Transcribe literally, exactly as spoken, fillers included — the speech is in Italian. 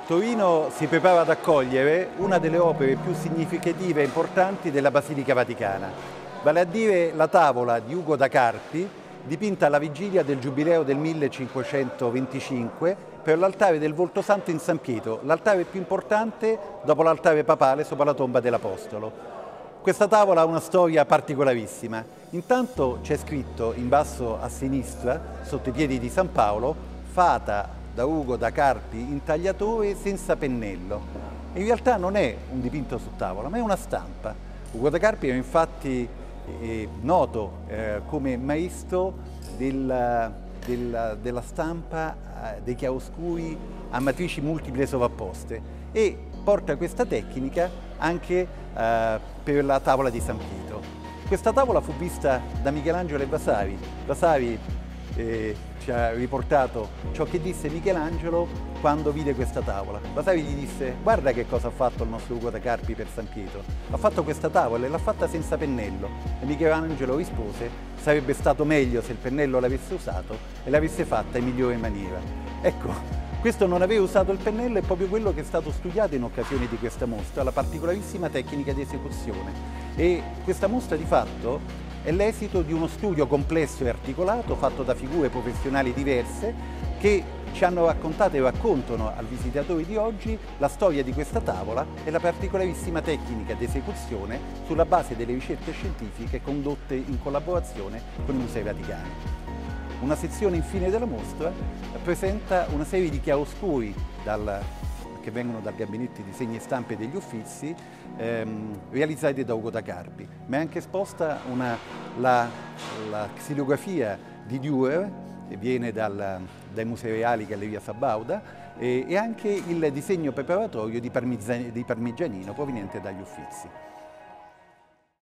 Torino si prepara ad accogliere una delle opere più significative e importanti della Basilica Vaticana, vale a dire la tavola di Ugo da Carpi, dipinta alla vigilia del Giubileo del millecinquecentoventicinque per l'altare del Voltosanto in San Pietro, l'altare più importante dopo l'altare papale sopra la tomba dell'Apostolo. Questa tavola ha una storia particolarissima. Intanto c'è scritto in basso a sinistra, sotto i piedi di San Paolo, "Fata da Ugo da Carpi, intagliatore senza pennello". In realtà non è un dipinto su tavola, ma è una stampa. Ugo da Carpi era infatti eh, noto eh, come maestro del, del, della stampa eh, dei chiaroscuri a matrici multiple sovrapposte e porta questa tecnica anche eh, per la tavola di San Pietro. Questa tavola fu vista da Michelangelo e Vasari. Vasari eh, ci ha riportato ciò che disse Michelangelo quando vide questa tavola. Vasari gli disse: guarda che cosa ha fatto il nostro Ugo da Carpi per San Pietro, ha fatto questa tavola e l'ha fatta senza pennello. E Michelangelo rispose: sarebbe stato meglio se il pennello l'avesse usato e l'avesse fatta in migliore maniera. Ecco, questo non aver usato il pennello è proprio quello che è stato studiato in occasione di questa mostra, la particolarissima tecnica di esecuzione. E questa mostra di fatto è l'esito di uno studio complesso e articolato fatto da figure professionali diverse che ci hanno raccontato e raccontano al visitatore di oggi la storia di questa tavola e la particolarissima tecnica di esecuzione sulla base delle ricerche scientifiche condotte in collaborazione con i Musei Vaticani. Una sezione infine della mostra presenta una serie di chiaroscuri dal, che vengono dal gabinetto di segni e stampe degli Uffizi ehm, realizzati da Ugo da Carpi, ma è anche esposta una, la, la xilografia di Dürer, che viene dal, dai Musei Reali Galleria Sabauda, e, e anche il disegno preparatorio di, Parmigianino proveniente dagli Uffizi.